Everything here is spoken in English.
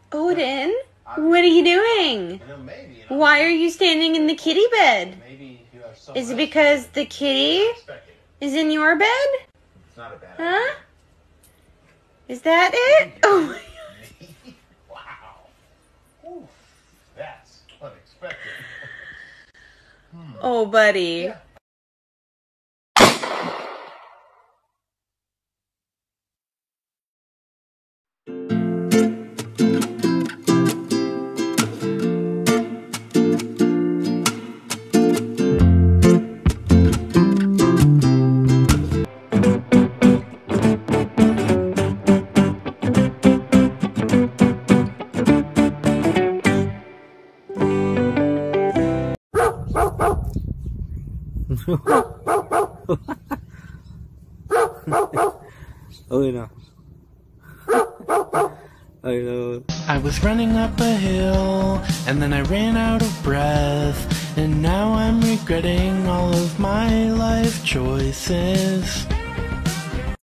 Odin, what are you doing? Why are you standing in the kitty bed? Is it because the kitty is in your bed? It's not a bad Huh? Is that it? Oh my God. Wow. Oof, that's unexpected. Oh, buddy. Yeah. I was running up a hill, and then I ran out of breath, and now I'm regretting all of my life choices.